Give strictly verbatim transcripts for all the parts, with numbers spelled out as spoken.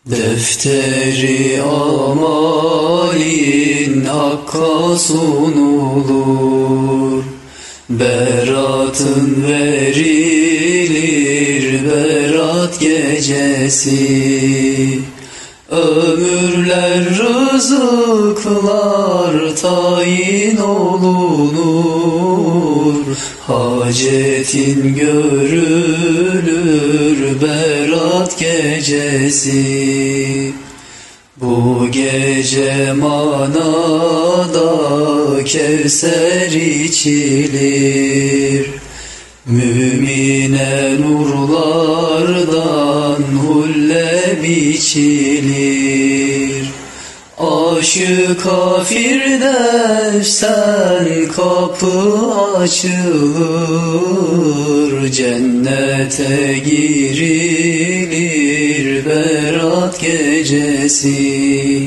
Defteri amalin Hakk'a sunulur, beratın verilir berat gecesi. Ömürler, rızıklar tayin olunur, hacetin görülür berat gecesi. Bu gece manada Kevser içilir, mümine nurlardan hulle biçilir. Aşık Firdevs'ten kapı açılır, cennete girilir berat gecesi.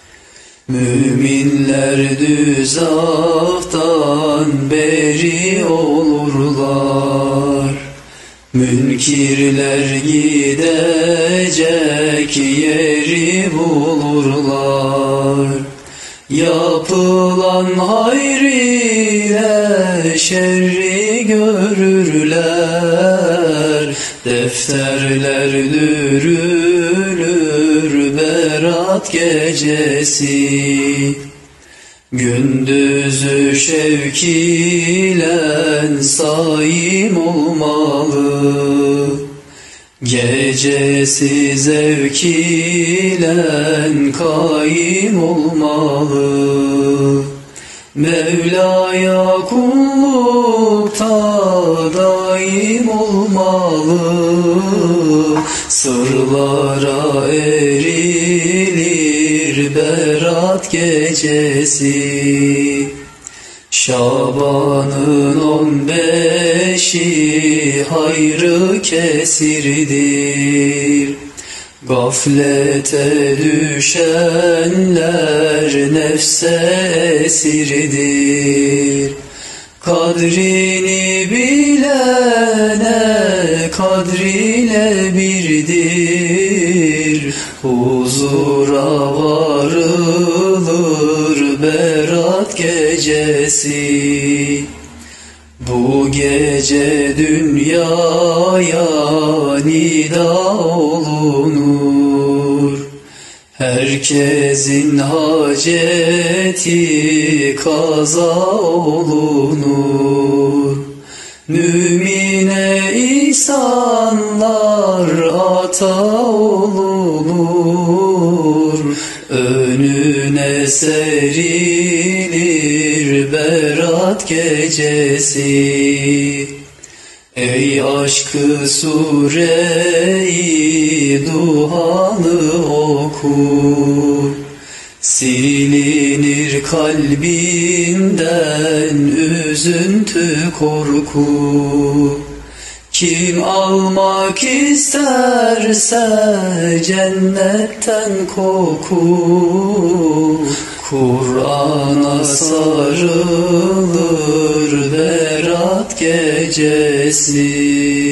Müminler düzaftan beri olurlar, münkirler gidecek yeri bulurlar. Yapılan hayr ile şerri görürler, defterler dürülür berat gecesi. Gündüzü şevk ile saim olmalı, gecesi zevk ile kaim olmalı. Mevla'ya kullukta daim olmalı, sırlara erilir berat gecesi. Şaban'ın on beşi hayrı kesirdir, gaflete düşenler nefse esirdir. Kadrini bilene kadriyle birdir, huzura varılır berat gecesi. Bu gece dünyaya nida olunur, herkesin haceti kaza olunur. Mümine ihsanlar ata olunur, önüne serilir berat gecesi. Ey aşkı sure-i duhanı oku, silinir kalbinden üzüntü korku. Kim almak isterse cennetten koku, Kur'an'a sarılır berat gecesi.